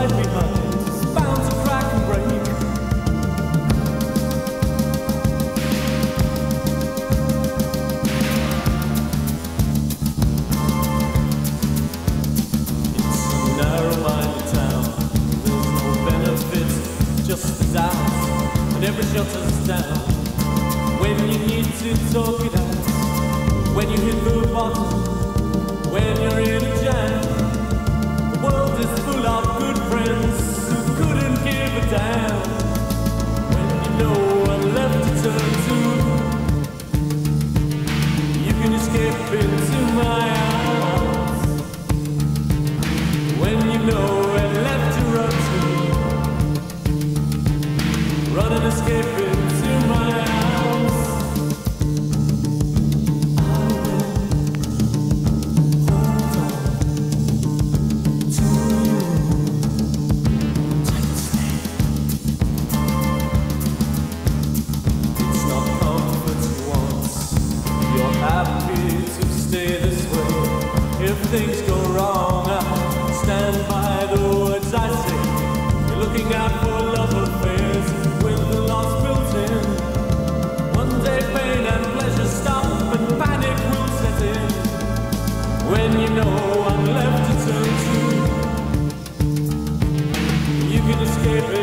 life behind is bound to crack and break. It's a narrow-minded town. There's no benefits, just doubts, and every shelter's down. When you need to talk it out, when you hit the bottom, when you're in a jam, the world is full of good friends who couldn't give a damn. When you know what left to turn to, you can escape into my arms. When you know where left to run to, run and escape into my arms. If things go wrong, I stand by the words I say. You're looking out for love affairs with the loss built in. One day pain and pleasure stop and panic will set in. When you know I'm left to turn to, you can escape it.